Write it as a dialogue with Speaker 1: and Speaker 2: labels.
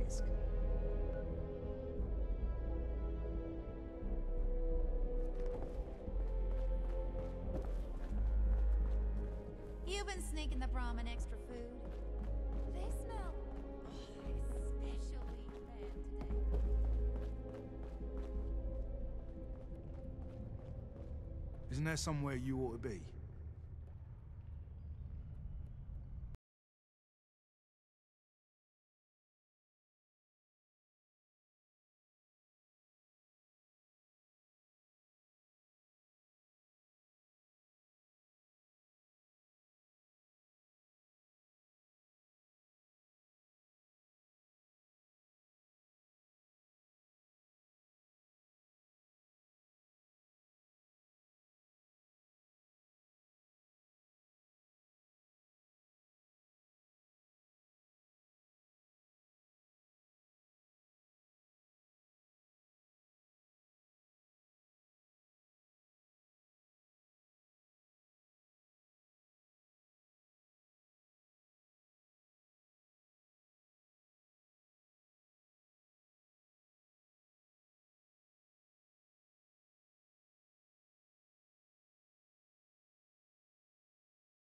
Speaker 1: risk.
Speaker 2: You've been sneaking the Brahmin extra food. They smell especially bad today.
Speaker 1: Isn't there somewhere you ought to be?